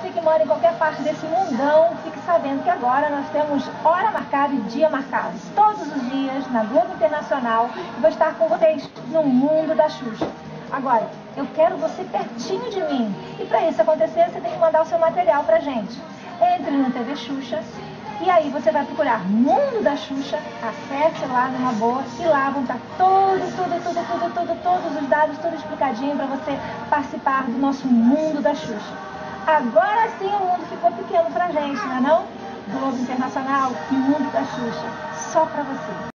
que mora em qualquer parte desse mundão, fique sabendo que agora nós temos hora marcada e dia marcado. Todos os dias, na Globo Internacional, eu vou estar com vocês no Mundo da Xuxa. Agora, eu quero você pertinho de mim. E para isso acontecer, você tem que mandar o seu material pra gente. Entre no TV Xuxa e aí você vai procurar Mundo da Xuxa, acesse lá numa boa e lá vão estar todos os dados, tudo explicadinho para você participar do nosso Mundo da Xuxa. Agora sim o mundo ficou pequeno pra gente, não é não? Globo Internacional e Mundo da Xuxa, só pra você.